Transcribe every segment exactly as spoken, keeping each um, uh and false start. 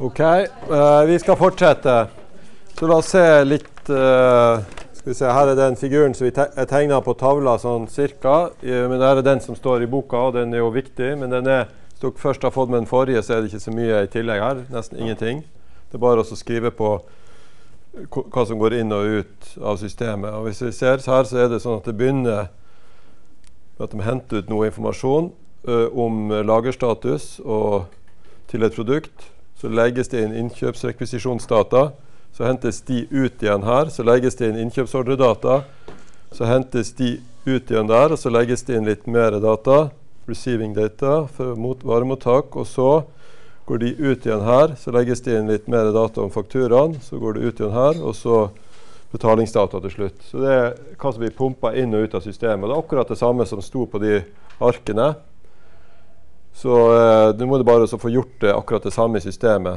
Ok, uh, vi skal fortsette. Så la oss se litt, uh, skal vi se, her er den figuren som vi te er tegnet på tavla sånn cirka, uh, men her er den som står i boka, og den er jo viktig, men den er, hvis dere først har fått med den forrige, så er det ikke så mye i tillegg her, nesten ingenting. Det er bare å skrive på hva som går inn og ut av systemet. Og hvis vi ser her, så er det sånn at det begynner med at de henter ut noe informasjon uh, om lagerstatus og til et produkt. Så legges det inn innkjøpsrekvisisjonsdata, så hentes de ut igjen her, så legges det inn innkjøpsordredata, så hentes de ut igjen der, og så legges det inn litt mer data, receiving data for mot varemottak, og så går de ut igjen her, så legges det inn litt mer data om fakturaen, så går det ut igjen her, og så betalingsdata til slutt. Så det er hva som blir pumpet inn og ut av systemet. Det er akkurat det samme som sto på de arkene. Så eh, nå må du bare få gjort det akkurat det samme i systemet.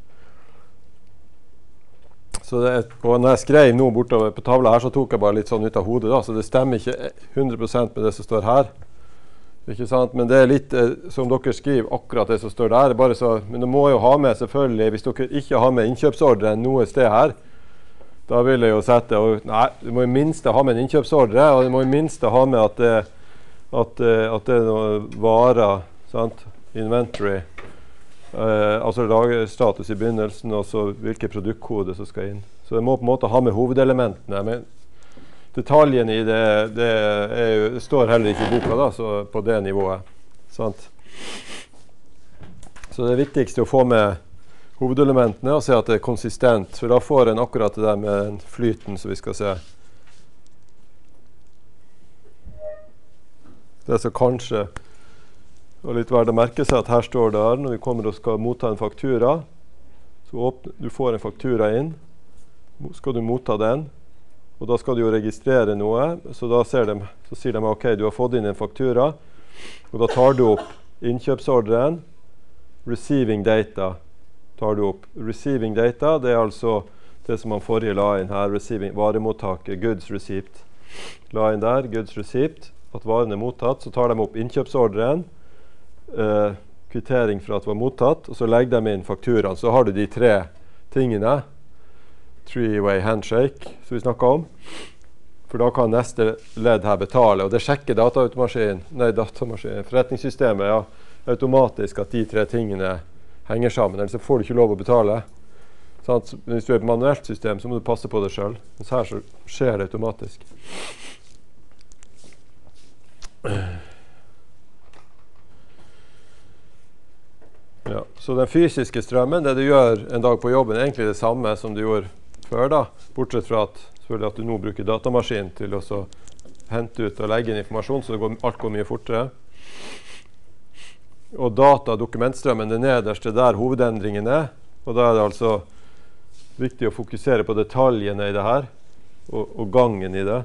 Så det er, og når jeg skrev nå bortover på tavla her, så tok jeg bare litt sånn ut av hodet da, så det stemmer ikke hundre prosent med det som står her. Ikke sant? Men det er litt, eh, som dere skriver, akkurat det som står der. Bare så, men du må jo ha med selvfølgelig, hvis dere ikke har med innkjøpsordre noe sted her, da vil jeg jo sette, og, nei, du må i minste ha med en innkjøpsordre, og du må i minste ha med at det, at, at det er noe varer, sant? Inventory, eh, altså lagerstatus i begynnelsen, og så hvilke produktkode som skal inn. Så jeg må på en måte ha med hovedelementene, men detaljene i det, det, er jo, det står heller ikke i boka da, så på det nivået. Sant? Så det viktigste er å få med hovedelementene og se at det er konsistent, for da får en akkurat det der med den flyten som vi skal se. Det som kanskje og litt verdt å merke seg at her står det her, når vi kommer og skal motta en faktura, så åpner, du får en faktura inn, skal du motta den, og da skal du jo registrere noe, så da ser de, så sier de, ok, du har fått inn en faktura, og da tar du opp innkjøpsordren, receiving data, tar du opp. Receiving data, det er altså det som man forrige la inn her, receiving, varemottaket, goods receipt, la inn der, goods receipt, at varen er mottatt, så tar de opp innkjøpsordren, Uh, kvittering for at det var mottatt, og så legger de inn fakturaen. Så har du de tre tingene, three-way handshake, som vi snakket om. For da kan neste ledd her betale, og det sjekker dataautomaskinen, nei, datamaskinen, forretningssystemet, ja, automatisk at de tre tingene henger sammen, ellers så får du ikke lov å betale. Sånn, hvis du er et manuelt system, så må du passe på det selv. Mens her så skjer det automatisk. Ja, så den fysiske strømmen, det du gjør en dag på jobben, er egentlig det samme som du gjorde før da, bortsett fra at, at du nå bruker datamaskin til å så hente ut og legge inn informasjon, så det går, alt går mye fortere. Og data, dokumentstrømmen, det nederste der hovedendringen er, og da er det altså viktig å fokusere på detaljene i det her, og, og gangen i det.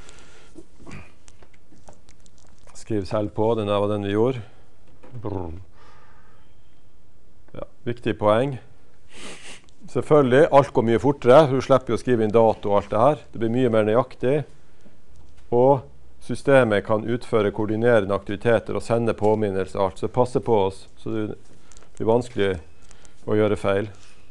Skriv selv på, den der var den vi gjorde. Brr. Ja, viktig poeng. Selvfølgelig, alt går mye fortere. Du slipper jo å skrive inn dato og alt det her. Det blir mye mer nøyaktig. Og systemet kan utføre koordinerende aktiviteter og sende påminnelser og alt. Så det passer på oss, så det blir vanskelig å gjøre feil.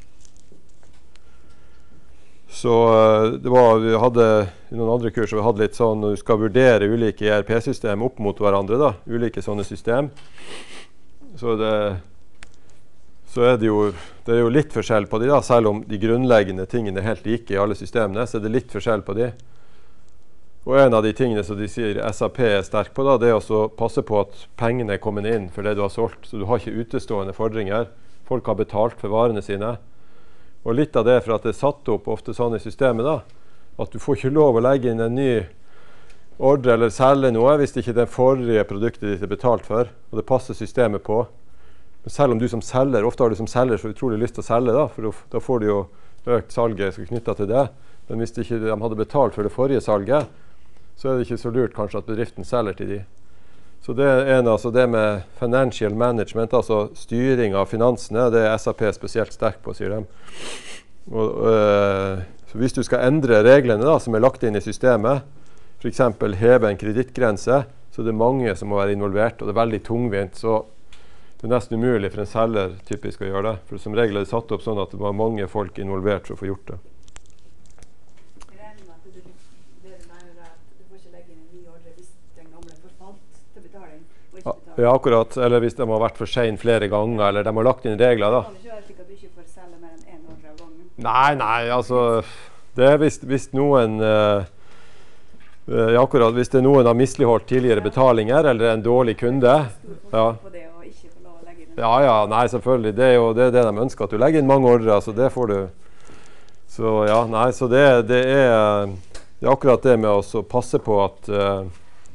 Så det var, vi hadde i noen andre kurs, vi hadde litt sånn, når du skal vurdere ulike E R P-system opp mot hverandre, da, ulike sånne system. Så det så er det, jo, det er jo litt forskjell på de da, selv om de grunnleggende tingene er helt like i alle systemene, så er det litt forskjell på de. Og en av de tingene som de sier S A P er sterk på da, det er også å passe på at pengene er kommet inn for det du har solgt, så du har ikke utestående fordringer. Folk har betalt for varene sine. Og litt av det for at det er satt opp ofte sånn i systemet da, at du får ikke lov å legge inn en ny ordre eller selge noe hvis ikke det forrige produktet ditt er betalt for, og det passer systemet på. Selv om du som selger, ofte har du som selger så utrolig lyst til å selge da, for da får du jo økt salget knyttet til det. Men hvis de ikke de hadde betalt for det forrige salget, så er det ikke så lurt kanskje at bedriften selger til de. Så det er en, altså det med financial management, altså styring av finansene, det er S A P spesielt sterk på, sier de. Og, øh, så hvis du skal endre reglene da, som er lagt inn i systemet, for eksempel heve en kredittgrense, så det er mange som må være involvert, og det er veldig tungvint, så det er nesten umulig for en selger typisk å gjøre det. For som regel er det satt opp sånn at det var mange folk involvert for å få gjort det. Jeg regner med at du, det du mener er at du får ikke legge inn en ny ordre hvis den gamle forfalt til betaling, og ikke betaling. Ja, akkurat. Eller hvis de har vært for sen flere ganger, eller de har lagt inn regler da. Det kan ikke være slik at du ikke får selge mer enn en ordre av gangen. Nei, nei, altså, det er hvis, hvis noen... Uh, Ja, akkurat. Hvis det er noen har misligholdt tidligere betalinger, eller en dårlig kunde. Ja, ja, ja nei, selvfølgelig. Det er jo det, er det de ønsker, at du legger inn mange ordre, så det får du. Så ja, nei, så det, det, er, det er akkurat det med å passe på at, uh,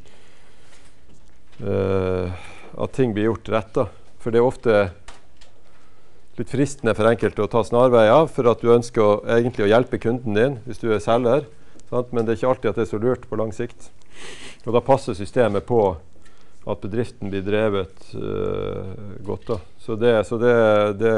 uh, at ting blir gjort rett da. For det er ofte litt fristende for enkelte å ta snarveier, for at du ønsker å, egentlig å hjelpe kunden din, hvis du er selger. Men det er ikke alltid at det er så lurt på lang sikt. Og da passer systemet på at bedriften blir drevet uh, godt. Da. Så, det, så det, det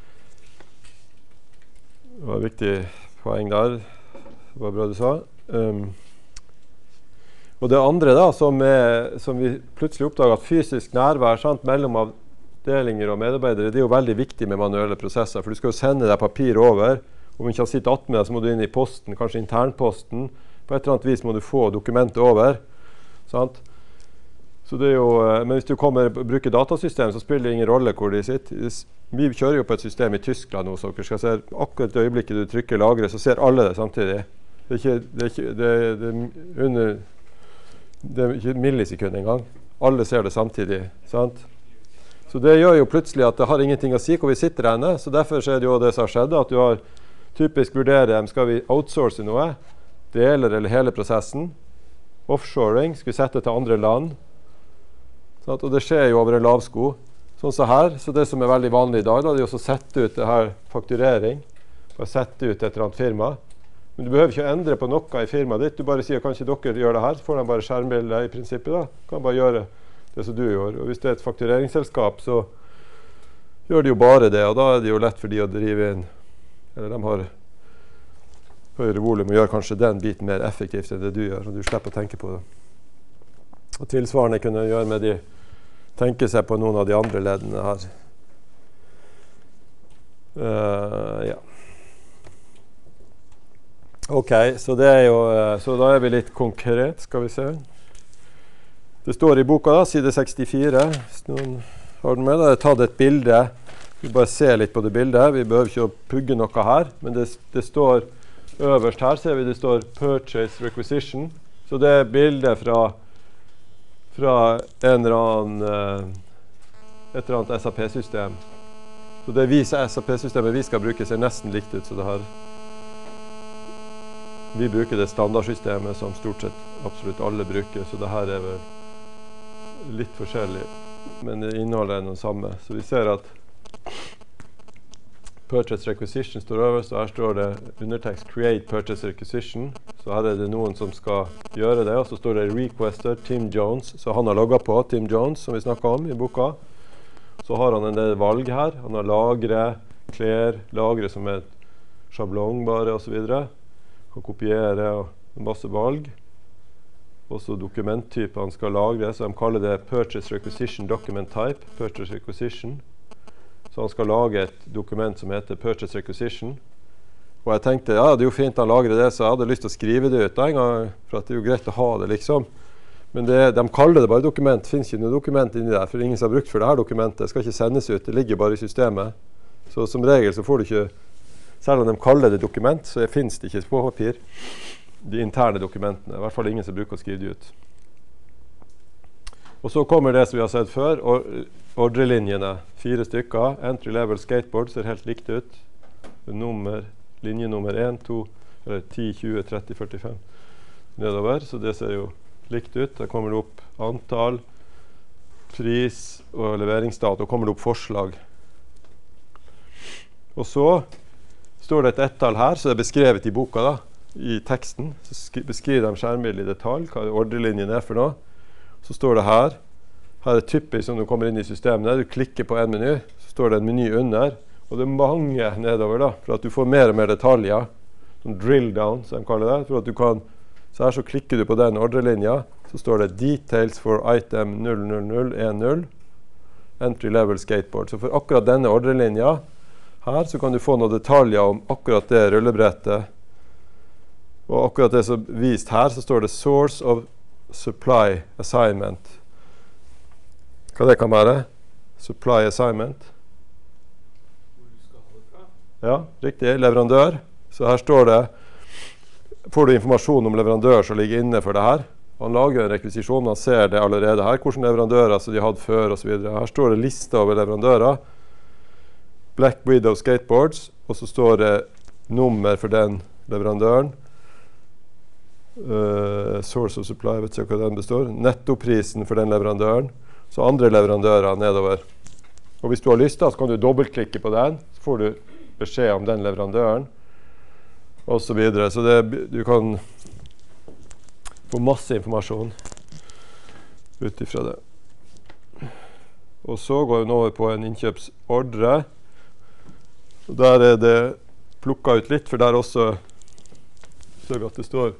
var et viktig poeng der. Det var bra du sa. Um, og det andre da, som, er, som vi plutselig oppdager, at fysisk nærvær sant, mellom avdelinger og medarbeidere, det er jo veldig viktig med manuelle prosesser. For du skal jo sende deg papir over. Om du ikke har sittet attmed deg, så må du inn i posten, kanskje internposten. På et eller annet vis må du få dokumentet over. Sant? Så det er jo, men hvis du kommer og bruker datasystem, så spiller det ingen rolle hvor de sitter. Vi kjører jo på et system i Tyskland nå, så dere skal se akkurat det øyeblikket du trykker lagre, så ser alle det samtidig. Det er ikke, det er ikke, det er, det er under, det er ikke millisekund engang. Alle ser det samtidig, sant? Så det gjør jo plutselig at det har ingenting å si hvor vi sitter henne, så derfor er det jo det som har skjedd, at du har typisk vurdere, skal vi outsource noe, deler eller hele prosessen, offshoring, skal vi sette til andre land, sånn, og det skjer jo over en lav sko, sånn så her, så det som er veldig vanlig i dag, da, det er å sette ut det her fakturering, bare sette ut et eller annet firma, men du behøver ikke å endre på noe i firmaet ditt, du bare sier, kan ikke dere gjøre det her, så får de bare skjermbilde i prinsippet da, kan bare gjøre det som du gjør, og hvis det er et faktureringsselskap, så gjør de jo bare det, og da er det jo lett for de å drive inn. Eller de har høyere volum og gjør kanskje den biten mer effektivt enn det du gjør, og du slipper å tenke på det. Og tilsvarende kunne gjøre med de, tenke seg på noen av de andre leddene her. Uh, ja. Ok, så, det er jo, så da er vi litt konkret, skal vi se. Det står i boka da, side sekstifire, hvis noen har den med, da har jeg tatt et bilde. Vi bare ser litt på det bildet. Vi behøver ikke å pugge noe her, men det, det står øverst her, ser vi det står Purchase Requisition. Så det er bildet fra, fra en eller annen, uh, et eller annet S A P-system. Så det vi, S A P-systemet vi skal bruke ser nesten likt ut, så det her. Vi bruker det standardsystemet som stort sett absolutt alle bruker, så det her er vel litt forskjellig, men det inneholder noe samme. Så vi ser at Purchase Requisition står øverst, og her står det undertekst Create Purchase Requisition. Så her er det noen som skal gjøre det, og så står det Requester Tim Jones, så han har logget på Tim Jones, som vi snakket om i boka. Så har han en del valg her. Han har lagre, klær, lagre som er sjablong bare, og så videre. Kan kopiere og masse valg. Også dokumenttype han skal lagre, så de kaller det Purchase Requisition Document Type, Purchase Requisition. Så han skal lage et dokument som heter Purchase Requisition. Og jeg tenkte, ja, det er jo fint han lagrer det, så jeg hadde lyst til å skrive det ut en gang, for at det er jo greit å ha det, liksom. Men det, de kaller det bare dokument, det finnes ikke noe dokument inni der, for ingen som har brukt for det her dokumentet, det skal ikke sendes ut, det ligger bare i systemet. Så som regel så får du ikke, selv om de kaller det dokument, så finnes det ikke på papir, de interne dokumentene, i hvert fall ingen som bruker å skrive det ut. Og så kommer det som vi har sett før, og ordrelinjene, fire stykker, entry level skateboard ser helt likt ut, nummer, linje nummer en, to, eller ti, tjue, tretti, førtifem nedover, så det ser jo likt ut. Der kommer det opp antall, pris og leveringsdato, og kommer det opp forslag. Og så står det et ett-tall her, så det er beskrevet i boka da, i teksten, så beskriver de skjermbildet i detalj, hva ordrelinjen er for noe. Så står det her, her er typisk som du kommer inn i systemet, du klikker på en meny, så står det en meny under, og det er mange nedover da, for at du får mer og mer detaljer, sånn drill down, som de kaller det, for at du kan, så her så klikker du på den ordrelinja, så står det details for item null null null en null, entry level skateboard. Så for akkurat denne ordrelinja her, så kan du få noen detaljer om akkurat det rullebrettet. Og akkurat det som vist her, så står det source of supply assignment. Hva det kan være? Supply assignment. Ja, riktig, leverandør. Så her står det, får du informasjon om leverandør som ligger inne for det her. Han lager en rekvisisjon, man ser det allerede her, hvordan leverandører som de hadde før og så videre. Her står det lista over leverandører. Black Widow Skateboards, og så står det nummer for den leverandøren. Uh, source of supply, vet ikke hva den består. Nettoprisen for den leverandøren. Så andre leverandører nedover. Og hvis du har lyst da, så kan du dobbeltklikke på den, så får du beskjed om den leverandøren, og så videre. Så det, du kan få masse informasjon ut ifra det. Og så går vi over på en innkjøpsordre. Og der er det plukket ut litt, for der også ser vi at det står,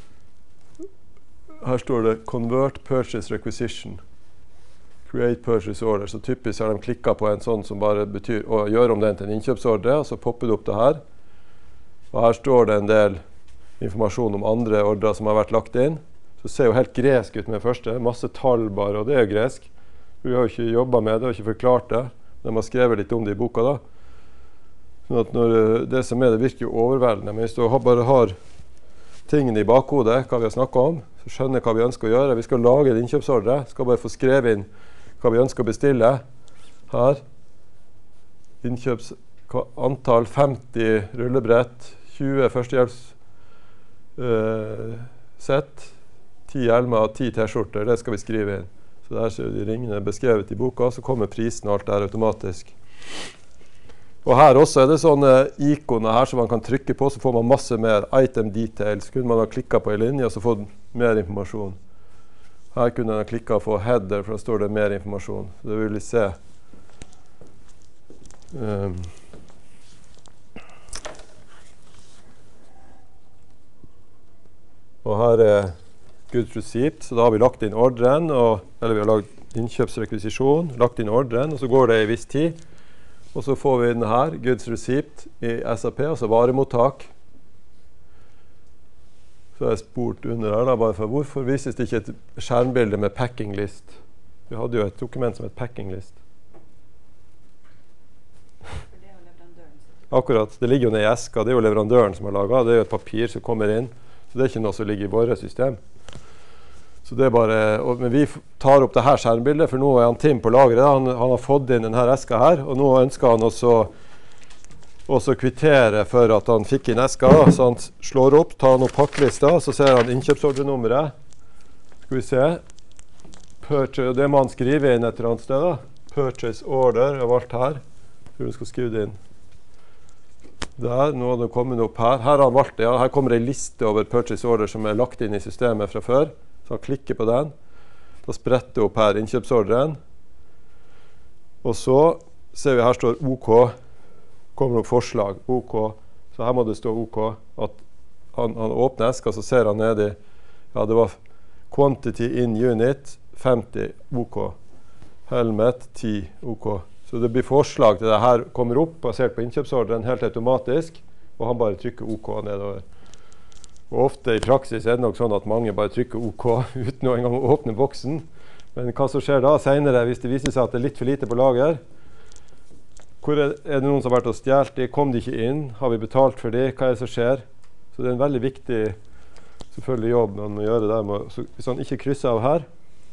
her står det Convert Purchase Requisition. Create Purchase Order. Så typisk har de klikket på en sånn som bare betyr å gjøre om den til en innkjøpsordre, og så popper det opp det her. Og her står det en del informasjon om andre ordrer som har vært lagt inn. Så det ser jo helt gresk ut med det første. Masse tall bare, og det er jo gresk. Vi har jo ikke jobbet med det, og ikke forklart det. De har skrevet litt om det i boka da. Sånn at når det som er, det virker jo overveldende. Men hvis du bare har tingene i bakhodet, hva vi har snakket om, så skjønner hva vi ønsker å gjøre. Vi skal lage en innkjøpsordre. Skal bare få skrevet inn hva vi ønsker å bestille. Her. Innkjøps antall femti rullebrett, tjue førstehjelpssett, uh, ti hjelmer og ti t-skjorter. Det skal vi skrive inn. Så der ser de ringene beskrevet i boka, så kommer prisen og alt der automatisk. Og her også er det sånne ikoner her som man kan trykke på, så får man masse mer item details. Kunne man ha klikket på en linje og så fått mer informasjon. Her kunne man ha klikket på header, for da står det mer informasjon. Det vil vi se. Um. Og her er Goods Receipt, så da har vi lagt inn ordren, og, eller vi har lagt innkjøpsrekvisisjon, lagt inn ordren, og så går det i viss tid. Og så får vi den her, Goods Receipt i S A P, altså varemottak. Så har jeg spurt under her da, bare for hvorfor vises det ikke et skjermbilde med packing list? Vi hadde jo et dokument som et packing list. For det er jo leverandøren. Akkurat, det ligger jo nede i eska, det er jo leverandøren som har laget, det er jo et papir som kommer inn. Så det er ikke noe som ligger i våre system. Så det er bare, og, men vi tar opp det her skjermbildet, for nå er han Tim på lageret. Han, han har fått inn denne eska her, og nå ønsker han også, også kvittere for at han fikk inn eska. Så han slår opp, tar han opp pakklista, så ser han innkjøpsordrenummeret. Skal vi se. Purchase, det må han skrive inn et eller annet sted da. Purchase order, jeg har valgt her. Hvor du skal skrive det inn. Der, nå har det kommet opp her. Her har han valgt det, ja. Her kommer det en liste over purchase order som er lagt inn i systemet fra før. Så han klikker på den. Da spretter opp her innkjøpsordren. Og så ser vi her står OK. Kommer opp forslag, OK. Så her må det stå OK. At han, han åpner eska, så ser han ned i, ja det var quantity in unit, femti, OK. Helmet, ti, OK. Så det blir forslag til det her kommer opp, basert på innkjøpsordren, helt automatisk, og han bare trykker OK nedover. Og ofte i praksis er det nok sånn at mange bare trykker OK uten å engang åpne boksen. Men hva som skjer da senere, hvis det viser seg at det er litt for lite på lager, hvor er, er det noen som har vært og stjert de, kom de ikke inn, har vi betalt for de, hva er det som skjer? Så det er en veldig viktig selvfølgelig jobb man må gjøre der. Så hvis han ikke krysser av her,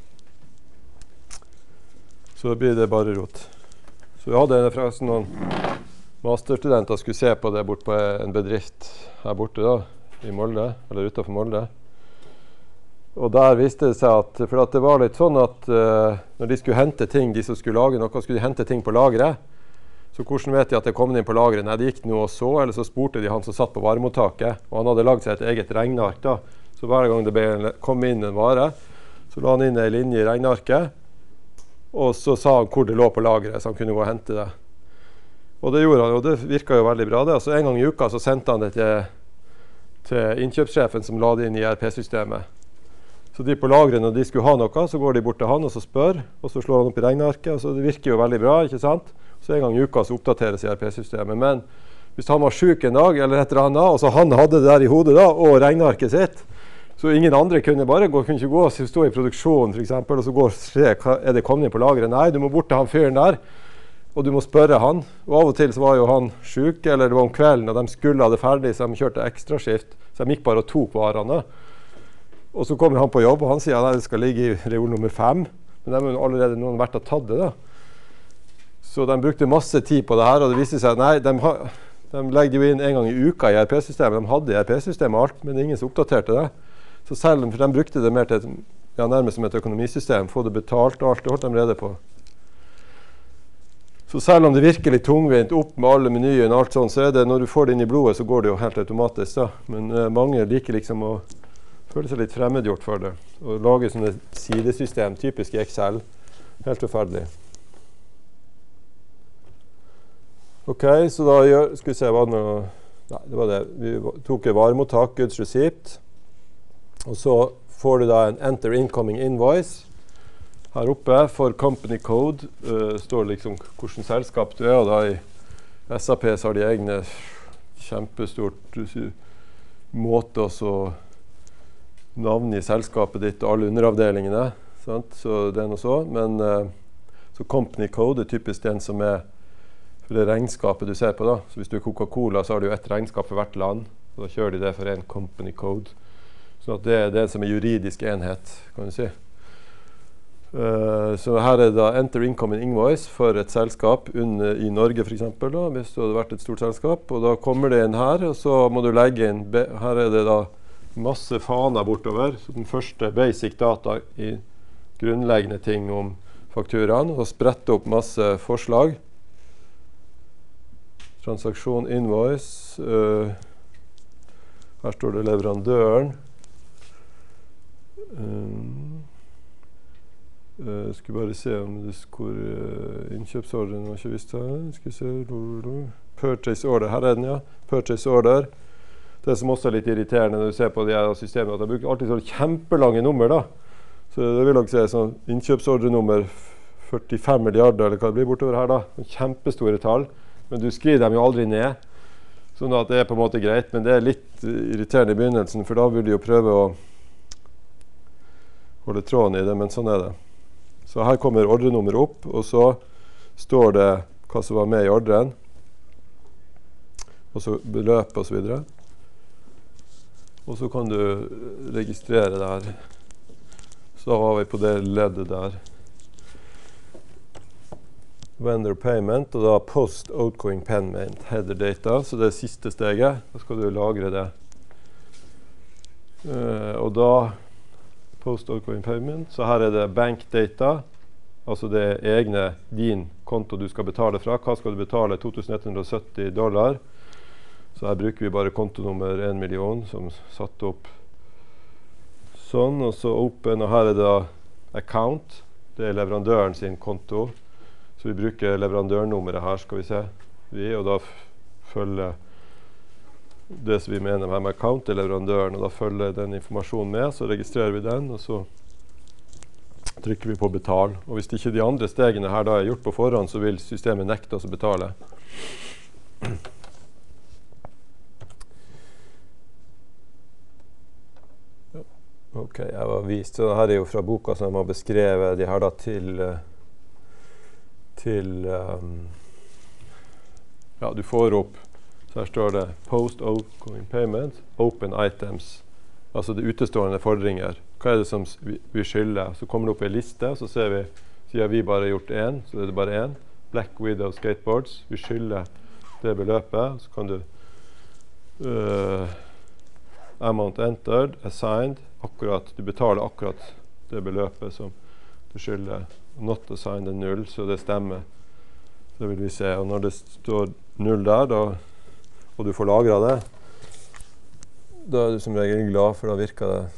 så blir det bare rot. Så vi hadde forresten noen masterstudenter skulle se på det bort på en bedrift her borte da, i Molde, eller utenfor Molde. Og der viste det seg at, for at det var litt sånn at uh, når de skulle hente ting, de som skulle lage noe, skulle de hente ting på lageret. Så hvordan vet de at det kom inn på lageret? Nei, de gikk noe og så, eller så spurte de han som satt på varemottaket, og han hadde laget seg et eget regneark da. Så hver gang det ble, kom inn en vare, så la han inn en linje i regnearket, og så sa han hvor det lå på lageret, så han kunne gå og hente det. Og det gjorde han, og det virket jo veldig bra det. Så en gang i uka så sendte han det til, til innkjøpssjefen som la det inn i E R P-systemet. Så de på lagret, når de skulle ha noe, så går de bort til han og så spør, og så slår han opp i regnearket, og så det virker jo veldig bra, ikke sant? Så en gang i uka så oppdateres E R P-systemet. Men hvis han var syk en dag, eller et eller annet, og så han hadde det der i hodet da, og regnearket sitt, så ingen andre kunne bare gå, kunne ikke gå og stå i produksjon for eksempel, og så gå og se, hva, er det kommet inn på lagret? Nei, du må bort til han fyren der, og du må spørre han. Og av og til så var jo han syk, eller det var om kvelden, og de skulle ha det ferdig, så de kjørte ekstraskift, så de gikk bare og tok varene. Og så kommer han på jobb, og han sier at det skal ligge i reol nummer fem, men de har allerede noen vært og tatt det da. Så de brukte masse tid på det her, og det viste seg at nei, de, ha, de legger jo inn en gang i uka i E R P-systemet. De hadde E R P-systemet alt, men det er ingen som oppdaterte det. Så selv om de brukte det mer til et, ja, nærmest som et økonomisystem, få det betalt og alt, det holdt de rede på. Så selv om det virker litt tungvint opp med alle menyene og alt sånt, så er det, når du får det inn i blodet, så går det jo helt automatisk da. Men uh, mange liker liksom å føle seg litt fremmedgjort for det, og lage sånne sidesystem, typisk i Excel, helt forferdelig. Ok, så da gjør, skal vi se hva nå, nei, det var det, vi tok et varemottak, goods receipt, og så får du da en enter incoming invoice her oppe for company code, uh, står liksom hvordan selskap du er, og da i S A P så har de egne kjempestort måte å navn i selskapet ditt og alle underavdelingene, sant? Så det er noe så, men uh, så company code er typisk den som er for det regnskapet du ser på da. Så hvis du er Coca-Cola så har du jo et regnskap for hvert land, og da kjører de det for en company code. Så det er det som er juridisk enhet, kan du si. Uh, så her er da enter incoming invoice for et selskap under, i Norge for eksempel, da, hvis det hadde vært et stort selskap, og da kommer det inn her, og så må du legge inn, her er det da masse faner bortover, så den første basic data i grunnleggende ting om fakturaen, og sprette opp masse forslag. Transaksjon, invoice, uh, her står det leverandøren. Um, uh, skal bare se om det hvor uh, innkjøpsordren var ikke visst her. Skal vi se, purchase order, her er den ja, purchase order. Det som også er litt irriterende når du ser på de her systemene, at de bruker alltid sånne kjempelange nummer da. Så det vil dere se sånn innkjøpsordre nummer førtifem milliarder, eller hva det blir bortover her da. Kjempestore tall, men du skriver dem jo aldri ned, sånn at det er på en måte greit, men det er litt irriterende i begynnelsen, for da vil du jo prøve å holde tråden i det, men sånn er det. Så her kommer ordrenummer opp, og så står det hva som var med i ordren, og så beløp og så videre. Og så kan du registrere det her. Så da var vi på det leddet der. Vendor payment, og da post outgoing payment header data, så det er siste steget. Da skal du lagre det. Uh, og da post outgoing payment, så her er det bank data, altså det er egne, din konto du skal betale fra. Hva skal du betale? to tusen ett hundre og sytti dollar. Så her bruker vi bare kontonummer en million som satt opp sånn, og så open, og her er det account, det er leverandøren sin konto, så vi bruker leverandørnummeret her, skal vi se, vi, og da følger det som vi mener med account er leverandøren, og da følger den informasjonen med, så registrerer vi den, og så trykker vi på betal, og hvis ikke de andre stegene her da er gjort på forhånd, så vil systemet nekte oss å betale. Ok, jeg var vist, så her er jo fra boka som jeg har beskrevet de her da til til um, ja, du får opp, så her står det post outgoing payment, open items, altså det utestående fordringer. Hva er det som vi, vi skylder? Så kommer det opp en liste, så ser vi, siden vi bare har gjort en, så er det bare en. Black Widow skateboards, vi skylder det beløpet, så kan du uh, amount entered, assigned, akkurat, du betaler akkurat det beløpet som du skylder. Not assigned er null, så det stemmer. Det vil vi se. Og når det står null der, da, og du får lagret det, da er du som regel glad, for da virker det.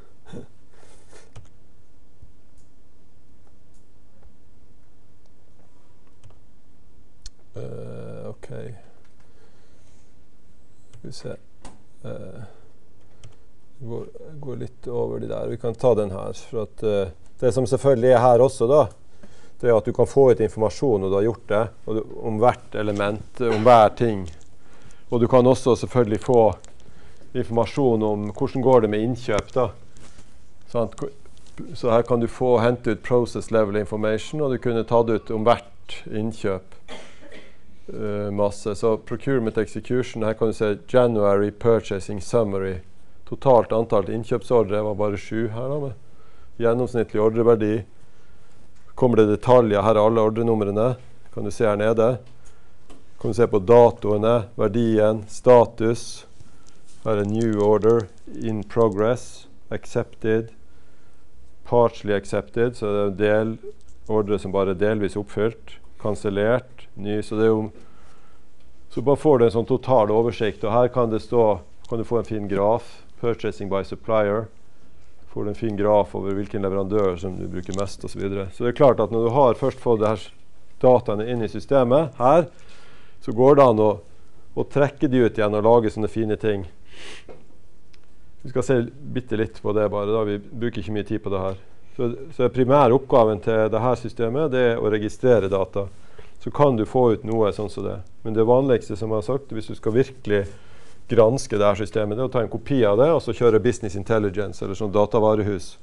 Uh, ok. Skal vi se. Uh, Går, går litt over de der. Vi kan ta den her. For at, uh, det som selvfølgelig er her også, da, det er at du kan få ut informasjon når du har gjort det, og du, om hvert element, om hver ting. Og du kan også selvfølgelig få informasjon om hvordan går det med innkjøp. Da. Sant? Så her kan du få hente ut process level information, og du kunne tatt ut om hvert innkjøp uh, masse. Så procurement execution, her kan du se January purchasing summary. Totalt antall innkjøpsordre var bare sju her da, med gjennomsnittlig ordreverdi. Kommer det detaljer, her er alle ordrenumrene, kan du se her nede. Kan du se på datoene, verdien, status. Her er new order, in progress, accepted, partially accepted, så det er en del ordre som bare er delvis oppfylt, kansellert, ny, så det er jo, så bare får du en sånn total oversikt, og her kan det stå, kan du få en fin graf, purchasing by supplier, får du en fin graf over hvilken leverandør som du bruker mest og så videre. Så det er klart at når du har først fått det her dataene inn i systemet, her, så går det an å, å trekke de ut igjen og lage sånne fine ting. Vi skal se bitte litt på det bare, da. Vi bruker ikke mye tid på det her. Så, så primær oppgaven til dette systemet, det er å registrere data. Så kan du få ut noe sånn som det. Men det vanligste, som jeg har sagt, hvis du skal virkelig granske det her systemet, det er å ta en kopi av det, og så kjøre business intelligence, eller sånn datavarehus.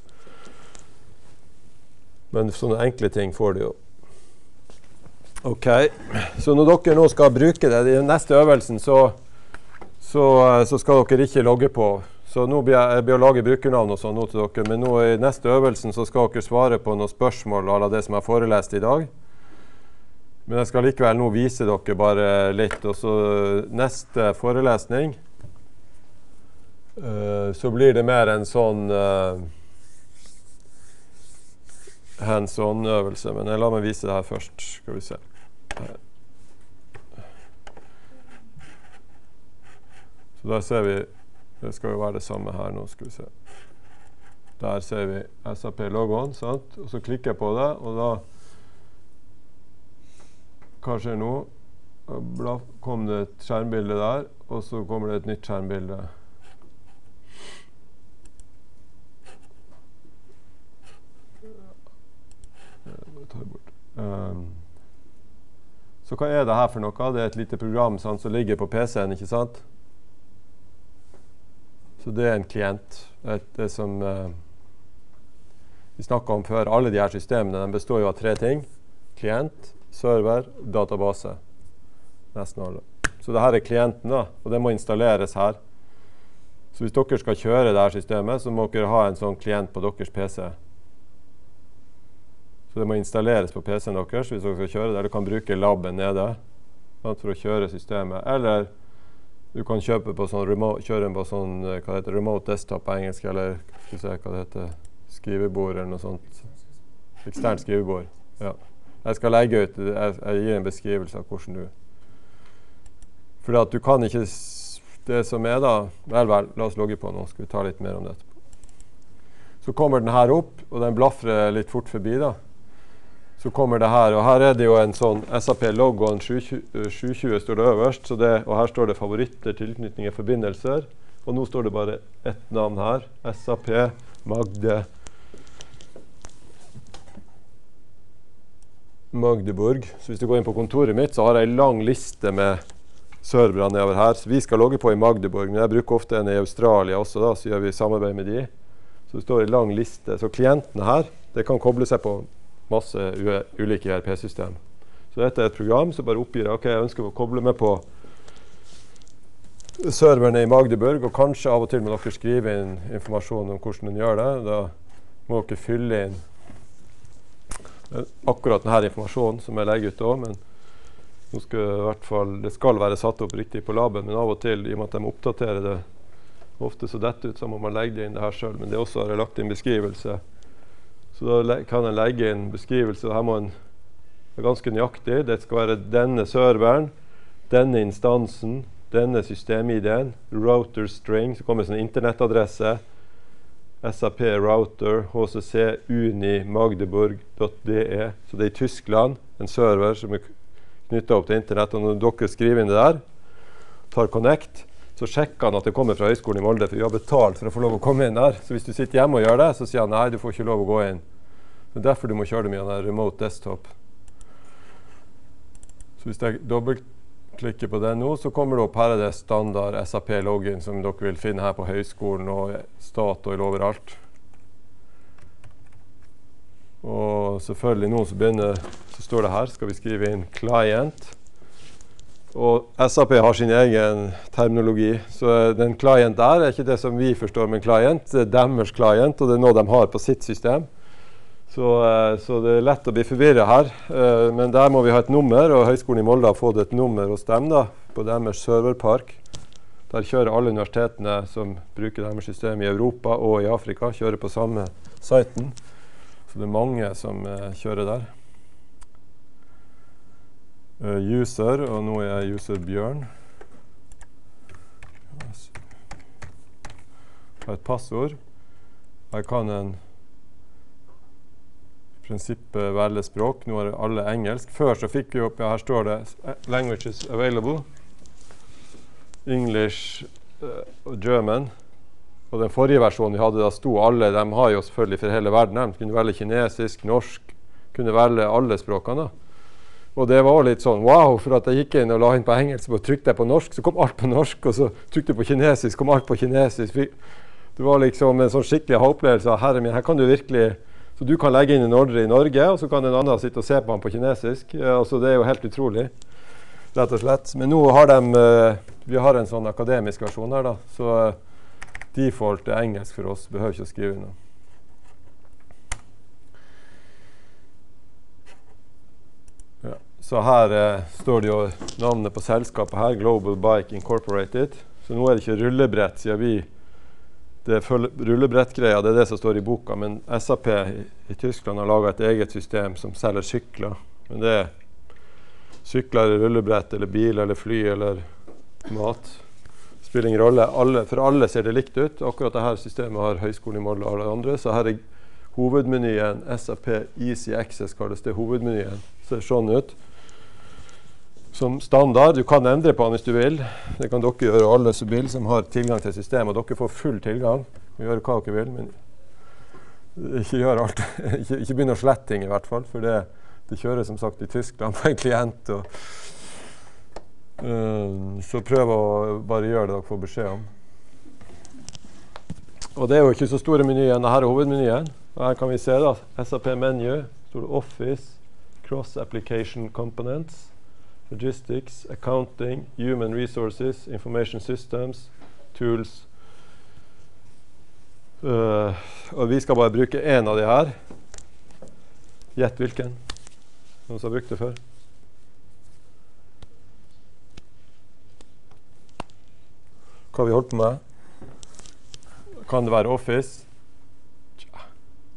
Men sånne enkle ting får du jo. Ok, så når dere nå skal bruke det, i neste øvelsen, så, så, så skal dere ikke logge på. Så nå blir jeg, jeg blir å lage brukernavn og sånn nå til dere, men nå i neste øvelsen så skal dere svare på noen spørsmål av det som jeg har forelest i dag. Men jeg skal likevel nå vise dere bare litt, og så neste forelesning uh, så blir det mer en sånn uh, hands-on-øvelse, men jeg la meg vise det her først, skal vi se. Så der ser vi, det skal jo være det samme her nå, skal vi se. Der ser vi S A P-logoen, sant? Og så klikker jeg på det, og da hva skjer nå? Da kom det et skjermbilde der, og så kommer det et nytt skjermbilde. Um, så hva er det her for noe? Det er et lite program, sant, som ligger på P C-en, ikke sant? Så det er en klient. Det, det som uh, vi snakket om før, alle de her systemene, de består jo av tre ting. Klient, server, database. Nesten alle. Så det her er klienten da, og det må installeres her. Så hvis dere skal kjøre det her systemet, så må dere ha en sånn klient på deres P C. Så det må installeres på P C-en deres hvis dere skal kjøre det. Eller du kan bruke labben nede sant, for å kjøre systemet. Eller du kan kjøpe på sånn remote, kjøre på sånn hva det heter, remote desktop på engelsk, eller skal vi se hva det heter, skrivebord eller noe sånt. Eksternt skrivebord. Ja. Jeg skal legge ut, jeg, jeg gir en beskrivelse av hvordan du for at du kan ikke det som er da, vel vel, la oss logge på nå, skal vi ta litt mer om det etterpå. Så kommer den her opp, og den blaffer litt fort forbi da. Så kommer det her, og her er det jo en sånn S A P-logoen sju tjue står det øverst, så det, og her står det favoritter, tilknytninger, forbindelser, og nå står det bare ett navn her, S A P, Magde, Magdeburg. Så hvis du går inn på kontoret mitt, så har jeg en lang liste med servere nedover her. Så vi skal logge på i Magdeburg, men jeg bruker ofte en i Australia også da, så gjør vi samarbeid med de. Så det står en lang liste. Så klientene her, det kan koble seg på masse ulike E R P-system. Så dette er et program som bare oppgir, ok, jeg ønsker å koble meg på serverne i Magdeburg, og kanskje av og til må dere skrive inn informasjon om hvordan den gjør det. Da må dere fylle inn akkurat denne informasjonen som jeg legger ut da, men nå skal i hvert fall, det skal være satt opp riktig på laben, men av og til, i og med at de oppdaterer det, ofte så dette ut, så må man legge inn det her selv, men det også har jeg lagt inn beskrivelse. Så da kan jeg legge inn beskrivelse, og her må en være ganske nøyaktig. Det skal være denne serveren, denne instansen, denne systemideen, router string, så kommer en sånn internettadresse, S A P router, H C C, uni, magdeburg.de, så det er i Tyskland, en server som er knyttet opp til internett, og når dere skriver inn det der, tar connect, så sjekker han at det kommer fra Høgskolen i Molde, for vi har betalt for å få lov å komme inn der. Så hvis du sitter hjemme og gjør det, så sier han nei, du får ikke lov å gå inn. Det er derfor du må kjøre det med en remote desktop. Så hvis jeg dobbeltklikker på den nå, så kommer det opp her er det standard S A P-login som dere vil finne her på Høgskolen og Statoil overalt. Og selvfølgelig nå så begynner, så står det her, skal vi skrive inn client. Og S A P har sin egen terminologi, så den client der er ikke det som vi forstår med client, det er deres client, og det er noe de har på sitt system. Så, så det er lett å bli forvirret her, men der må vi ha et nummer, og Høgskolen i Molde har fått et nummer hos dem da, på deres serverpark. Der kjører alle universitetene som bruker deres system i Europa og i Afrika, kjører på samme siten. Så det er mange som uh, kjører der. Uh, user, og nå er jeg user Bjørn. Jeg har et passord. Jeg kan en i prinsippet velge språk. Nå er alle engelsk. Før så fikk vi opp, ja, her står det languages available. English uh, og German. Og den forrige versjonen vi hadde, da sto alle, de har jo selvfølgelig for hele verden. De kunne velge kinesisk, norsk, kunne velge alle språkene. Og det var litt sånn, wow, for at jeg gikk inn og la inn på engelsk, og trykte jeg på norsk, så kom alt på norsk, og så trykte jeg på kinesisk, kom alt på kinesisk. Det var liksom en sånn skikkelig opplevelse av, herre min, her kan du virkelig, så du kan legge inn en ordre i Norge, og så kan en annen sitte og se på han på kinesisk. Ja, altså det er jo helt utrolig, rett og slett. Men nå har de, uh, vi har en sånn akademisk versjon her da, så uh, default er engelsk for oss, behøver ikke å skrive noe. Ja. Så her uh, står det jo navnet på selskapet her, Global Bike Incorporated. Så nå er det ikke rullebrett, sier vi. Det er rullebrettgreia, det er det som står i boka, men S A P i, i Tyskland har laget et eget system som selger sykler. Men det er sykler eller rullebrett eller bil eller fly eller mat. Det spiller ingen rolle. Alle, for alle ser det likt ut. Akkurat dette systemet har Høgskolen i Molde og alle andre. Så her er hovedmenyen S A P Easy Access, kalles det hovedmenyen. Ser sånn ut. Som standard. Du kan endre på den hvis du vil. Det kan dere gjøre, alle som vil, som har tilgang til systemet. Og dere får full tilgang. Gjøre hva dere vil, men ikke gjøre alt. ikke, ikke begynne å slette ting i hvert fall, for det, det kjører som sagt i Tyskland på en klient. Og, uh, så prøv å bare gjøre det dere får beskjed om. Og det er jo ikke så store menyen. Dette er hovedmenyen. Og her kan vi se da, S A P-menu, står det Office, Cross Application Components, Logistics, Accounting, Human Resources, Information Systems, Tools. Uh, og vi skal bare bruke en av de her. Gjett hvilken. Noen som har brukt det før? Hva har vi holdt på med? Kan det være Office? Tja.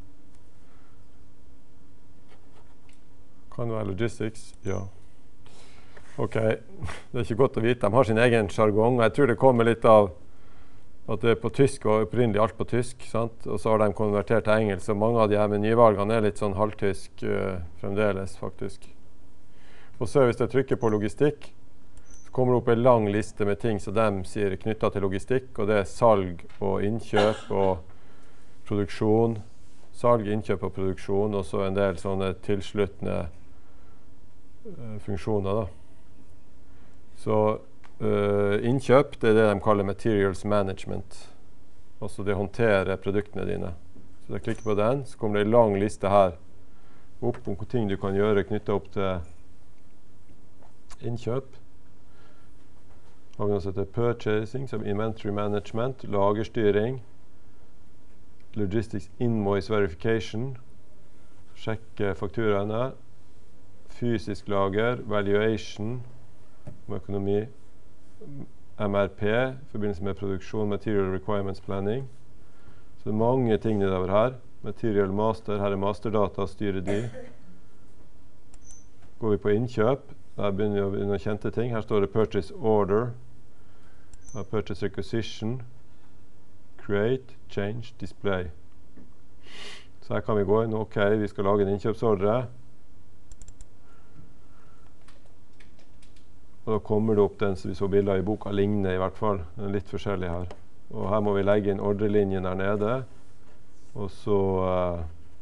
Kan det være Logistics? Ja. Ok, det er ikke godt å vite. De har sin egen jargong. Jeg tror det kommer litt av at det er på tysk, og opprinnelig alt på tysk, sant? Og så har de konvertert til engelsk, så mange av de her menyvalgene er litt sånn halvtysk uh, fremdeles, faktisk. Og så hvis jeg trykker på logistikk, så kommer det opp en lang liste med ting som de sier knyttet til logistikk, og det er salg og innkjøp og produksjon. Salg, innkjøp og produksjon, og så en del sånne tilsluttende uh, funksjoner da. Så uh, innkjøp, det er det de kaller materials management. Altså det håndterer produktene dine. Så jeg klikker på den, så kommer det en lang liste her opp om hva ting du kan gjøre knyttet opp til innkjøp. Har vi noe som heter purchasing, som inventory management, lagerstyring, logistics invoice verification, sjekke fakturaene, fysisk lager, valuation, om økonomi, M R P, i forbindelse med produksjon, Material Requirements Planning. Så det er mange ting nedover her. Material Master, her er masterdata, styrer de. Går vi på innkjøp, der begynner vi noen kjente ting. Her står det Purchase Order, Purchase Requisition, Create, Change, Display. Så her kan vi gå inn, ok, vi skal lage en innkjøpsordre. Og da kommer det opp den som vi så bilder i boka, ligner i hvert fall. Den er litt forskjellig her. Og her må vi legge inn ordrelinjen der nede. Og så uh,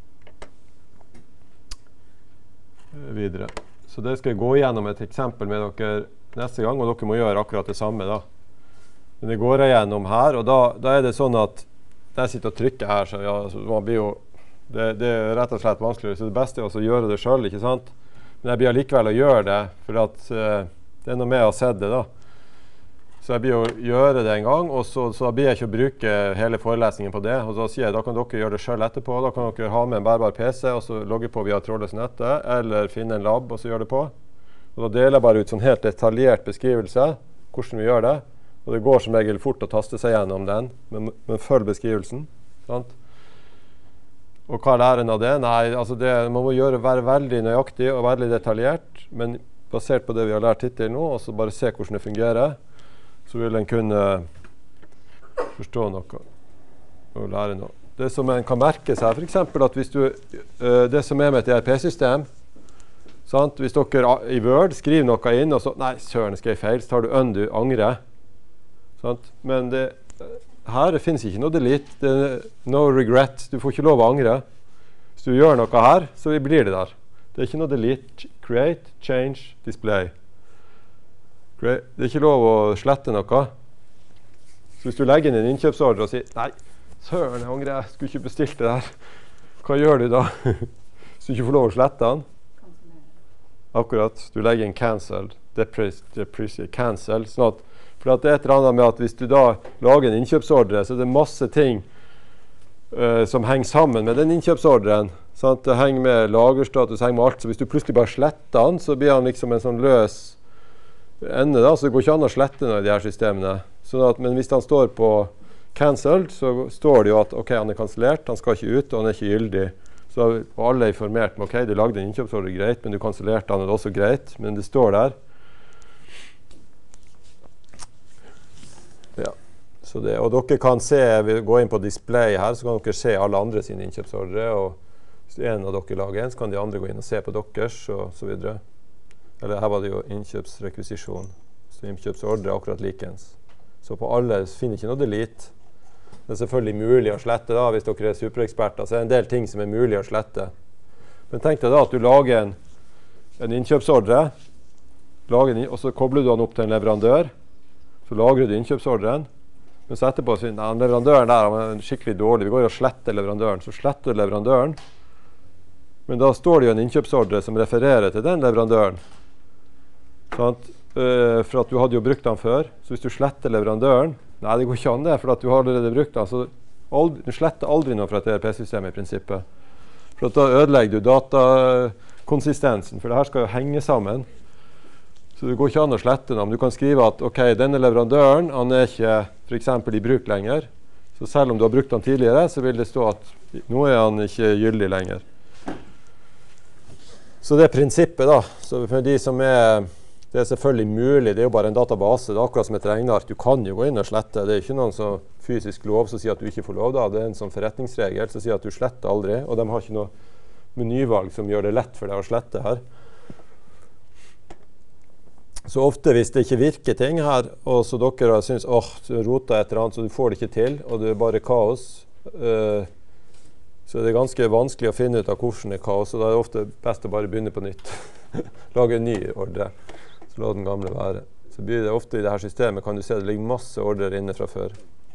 videre. Så det skal jeg gå igjennom et eksempel med dere neste gang, og dere må gjøre akkurat det samme da. Men det går jeg gjennom her, og da, da er det sånn at når jeg sitter og trykker her, så ja, så man blir jo, det, det er rett og slett vanskeligere. Så det beste er også å gjøre det selv, ikke sant? Men jeg blir allikevel å gjøre det, for at uh, det er noe med å ha sett det da. Så jeg blir å gjøre det en gang, og så, så blir jeg ikke å bruke hele forelesningen på det. Og så sier jeg, da kan dere gjøre det selv etterpå. Da kan dere ha med en bærbar P C, og så logge på via trådløs nettet, eller finne en lab, og så gjøre det på. Og da deler jeg bare ut sånn helt detaljert beskrivelse, hvordan vi gjør det. Og det går som regel fort å taste seg gjennom den, men, men følg beskrivelsen. Sant? Og hva er læren av det? Nei, altså det, man må gjøre, være veldig nøyaktig og veldig detaljert, men basert på det vi har lært hittil nå, og så bare se hvordan det fungerer, så vil en kunne forstå noe og lære noe. Det som en kan merke seg, for eksempel at hvis du, uh, det som er med et E R P-system, sant? Hvis dere i Word skriver noe inn, og så, nei, søren, skal jeg feil, så tar du undo, angre. Sant? Men det, her finnes ikke noe delete, det er no regret, du får ikke lov å angre. Hvis du gjør noe her, så blir det der. Det er ikke noe delete, create, change, display. Create. Det er ikke lov å slette noe. Så hvis du legger inn en innkjøpsordre og sier, nei, søren, jeg angrer, jeg skulle ikke bestilt det der. Hva gjør du da? Så du ikke får lov å slette den? Akkurat, du legger inn cancel, depreciate, cancel, sånn at, for at det er et eller annet med at hvis du da lager en innkjøpsordre, så er det masse ting uh, som henger sammen med den innkjøpsordren. Sant? Det henger med lagerstatus, henger med alt, så hvis du plutselig bare sletter den, så blir han liksom en sånn løs ende da, så det går ikke an å slette noe i de her systemene. Sånn at, men hvis han står på cancelled, så står det jo at ok, han er kansellert, han skal ikke ut, og han er ikke gyldig. Så alle er informert med, ok, du lagde en innkjøpsordre greit, men du kansellerte han, er det også greit, men det står der. Ja, så det, og dere kan se, vi går inn på display her, så kan dere se alle andre sine innkjøpsordre, og hvis en av dere lager en, så kan de andre gå inn og se på deres, og så videre. Eller her var det jo innkjøpsrekvisisjon, så innkjøpsordre er akkurat likens. Så på alle finner ikke noe delete. Det er selvfølgelig mulig å slette da, hvis dere er supereksperter, så er det en del ting som er mulig å slette. Men tenk deg da at du lager en, en innkjøpsordre, lager en, og så kobler du den opp til en leverandør, så lagrer du innkjøpsordren, men så etterpå sier nei, leverandøren der er skikkelig dårlig, vi går og sletter leverandøren, så sletter du leverandøren, men da står det jo en innkjøpsordre som refererer til den leverandøren, sant? Uh, for at du hadde jo brukt den før, så hvis du sletter leverandøren, nei, det går ikke an det, for at du har allerede brukt den, så aldri, du sletter aldri noe fra et E R P-system i prinsippet. For at da ødelegger du datakonsistensen, for det her skal jo henge sammen. Så det går ikke an å slette noe, men du kan skrive at ok, denne leverandøren, han er ikke for eksempel i bruk lenger, så selv om du har brukt den tidligere, så vil det stå at nå er han ikke gyldig lenger. Så det er prinsippet da, så for de som er, det er selvfølgelig mulig, det er jo bare en database, det er akkurat som et regneark, du kan jo gå inn og slette, det er ikke noen så fysisk lov som sier at du ikke får lov da, det er en sånn forretningsregel som sier at du sletter aldri, og de har ikke noe menyvalg som gjør det lett for deg å slette her. Så ofte hvis det ikke virker ting her, og så dere synes, åh, du roter et eller annet, så du får det ikke til, og det er bare kaos, uh, så det er ganske vanskelig å finne ut av hvordan det er kaos, og da er det ofte best å bare begynne på nytt. Lage en ny ordre, så la den gamle være. Så blir det ofte i dette systemet, kan du se, det ligger masse ordrer inne fra før.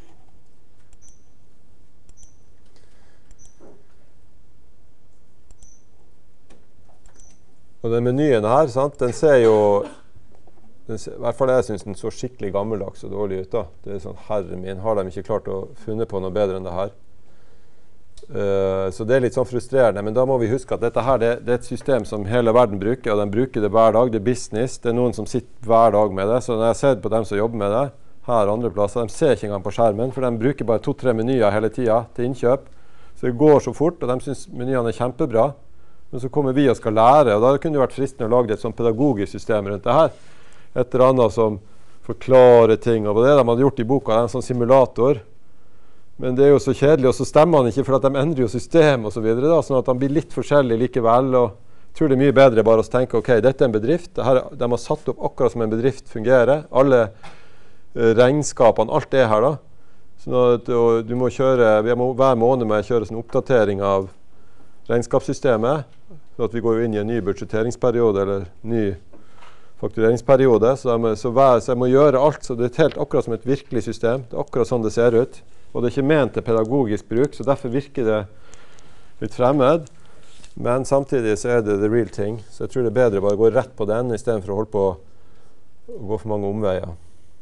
Og den menyen her, sant, den ser jo, den ser, i hvert fall jeg synes den så skikkelig gammeldags og dårlig ut da. Det er sånn, herre min, har de ikke klart å funne på noe bedre enn det her? Uh, så det er litt sånn frustrerende, men da må vi huske at dette her, det, det er et system som hele verden bruker, og de bruker det hver dag, det er business, det er noen som sitter hver dag med det, så når jeg ser på dem som jobber med det, her andre plasser, de ser ikke engang på skjermen, for de bruker bare to-tre menyer hele tiden til innkjøp, så det går så fort, og de synes menyene er kjempebra, men så kommer vi og skal lære, og da kunne det vært fristende å lage et sånt pedagogisk system rundt det her, et eller annet som forklarer ting, og det de hadde gjort i boka, er en sånn simulator. Men det er jo så kjedelig, og så stemmer han ikke, for at de endrer jo system og så videre, da, sånn at han blir litt forskjellig likevel, og tror det er mye bedre bare å tenke, ok, dette er en bedrift, det her, de har satt opp akkurat som en bedrift fungerer, alle uh, regnskapene, alt det her da. Så at, og, du må kjøre, vi må hver måned med kjøre en oppdatering av regnskapssystemet, så at vi går inn i en ny budsjetteringsperiode, eller ny faktureringsperiode, så, de, så, hver, så jeg må gjøre alt, så det er helt akkurat som et virkelig system, det er akkurat sånn det ser ut, og det er ikke ment til pedagogisk bruk, så derfor virker det litt fremmed, men samtidig så er det the real thing, så jeg tror det er bedre bare å gå rett på den, i stedet for å holde på å gå for mange omveier.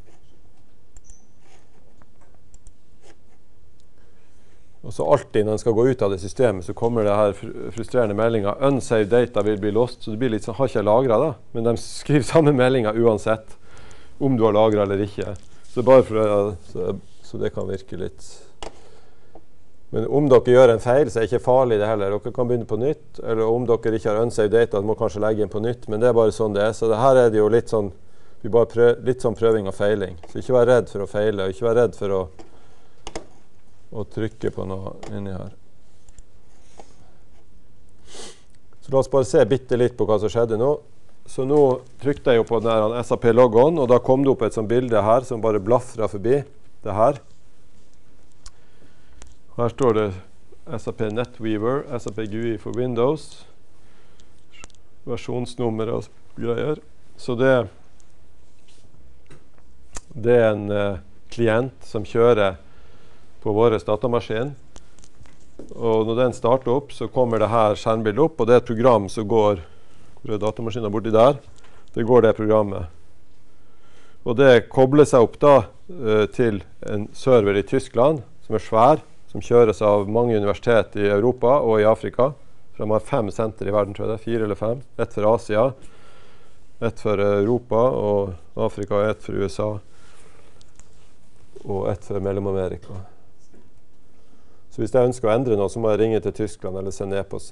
Og så alltid når en skal gå ut av det systemet, så kommer det her frustrerende meldinger. Unsaved data vil bli lost, så det blir litt sånn, har ikke jeg lagret da? Men de skriver samme meldinger uansett, om du har lagret eller ikke. Så bare for så, så det kan virke litt. Men om dere gjør en feil, så er det ikke farlig det heller. Dere kan begynne på nytt, eller om dere ikke har unsaved data, så må kanskje legge inn på nytt, men det er bare sånn det er. Så det her er det jo litt sånn, vi bare prøv, litt sånn prøving og feiling. Så ikke vær redd for å feile, og ikke vær redd for å og trykke på noe inni her. Så la oss bare se bitte litt på hva som skjedde nå. Så nå trykte jeg jo på den S A P logon, og da kom det opp et sånt bilde her som bare blaffret forbi det her. Her står det S A P NetWeaver, S A P G U I for Windows, versjonsnummer og greier. Så det, det er en uh, klient som kjører på vår datamaskin, og når den starter opp så kommer det her skjermbildet opp, og det er et program som går, hvor er datamaskinen borti der, det går det programmet, og det kobler seg opp da uh, til en server i Tyskland som er svær, som kjøres av mange universitet i Europa og i Afrika, for de har fem senter i verden, tror jeg det, fire eller fem, ett for Asia, ett for Europa og Afrika, ett for U S A og ett for Mellom-Amerika. Så hvis jeg ønsker å endre noe, så må jeg ringe til Tyskland eller sende e-post.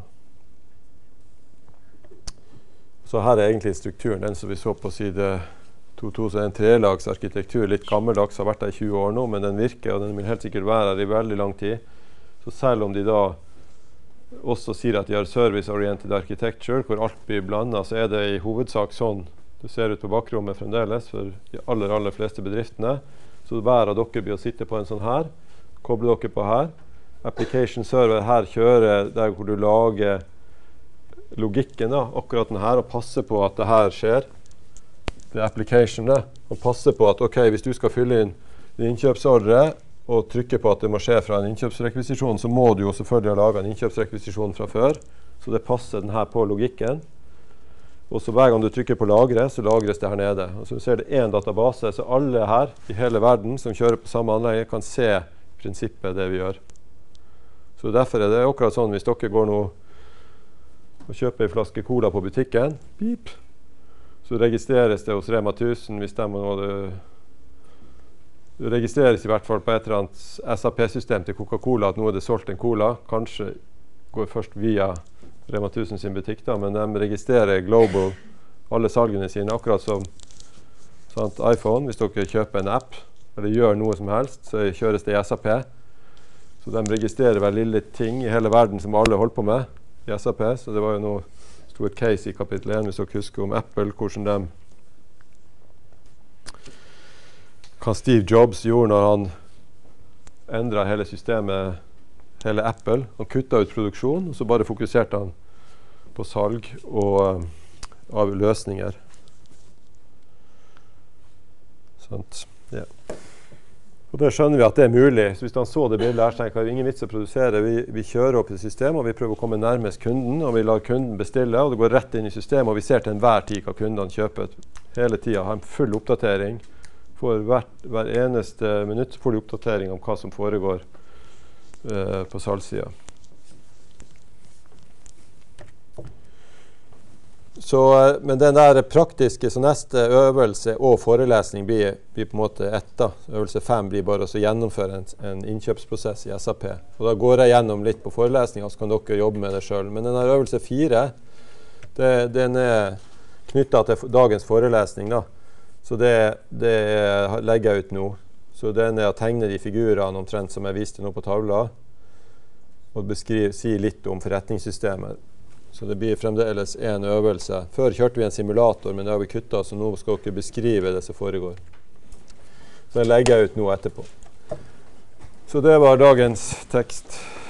Så her er egentlig strukturen, den som vi så på side to punkt to, så er en trelags arkitektur, litt gammeldags, har vært der i tjue år nå, men den virker, og den vil helt sikkert være her i veldig lang tid. Så selv om de da også sier at de har service-oriented architecture, hvor alt blir blandet, så er det i hovedsak sånn det ser ut på bakrommet fremdeles for de aller, aller fleste bedriftene. Så hver av dere blir å sitte på en sånn her, kobler dere på her. Application server her kjører der hvor du lager logikken da, akkurat den her, og passer på at det her skjer. Det er application da, og passer på at ok, hvis du skal fylle inn din innkjøpsordre og trykke på at det må skje fra en innkjøpsrekvisisjon, så må du jo selvfølgelig ha laget en innkjøpsrekvisisjon fra før, så det passer den her på logikken. Og så hver gang du trykker på lagre, så lagres det her nede. Og så ser det en database, så alle her i hele verden som kjører på samme anlegg kan se prinsippet det vi gjør. Så derfor er det akkurat sånn, hvis dere går nå og kjøper en flaske cola på butikken, beep, så registreres det hos Rema tusen, hvis de må det, det registreres i hvert fall på et eller annet S A P-system til Coca-Cola, at nå er det solgt en cola, kanskje går først via Rema tusen sin butikk da, men de registrerer global alle salgene sine, akkurat som sant, iPhone, hvis dere kjøper en app, eller gjør noe som helst, så kjøres det i S A P. Så de registrerer vel lille ting i hele verden som alle holder på med i S A P. Så det var jo noe, stod et case i kapittel én, hvis dere husker om Apple, hvordan de hva Steve Jobs gjorde når han endret hele systemet, hele Apple. Han kuttet ut produksjon, og så bare fokuserte han på salg og um, av løsninger. Sant? Ja. Og da skjønner vi at det er mulig. Så hvis han så det bildet her, så tenker vi ingen vits å produsere. Vi, vi kjører opp i systemet, og vi prøver å komme nærmest kunden, og vi lar kunden bestille, og det går rett inn i systemet, og vi ser til enhver tid hva kundene kjøper hele tiden. Har en full oppdatering. For hvert, hver eneste minutt får de oppdatering om hva som foregår uh, på salgssiden. Så, men den der praktiske, så neste øvelse og forelesning blir, blir på en måte ett da. Øvelse fem blir bare å gjennomføre en, en innkjøpsprosess i S A P. Og da går jeg gjennom litt på forelesningen, så kan dere jobbe med det selv. Men den her øvelse fire, det, den er knyttet til dagens forelesning da. Så det, det legger jeg ut nå. Så den er å tegne de figurene omtrent som jeg viste nå på tavla, og beskrive, si litt om forretningssystemet. Så det blir fremdeles en øvelse. Før kjørte vi en simulator, men det har vi kuttet, så nå skal dere beskrive det som foregår. Så den legger jeg ut nå etterpå. Så det var dagens tekst.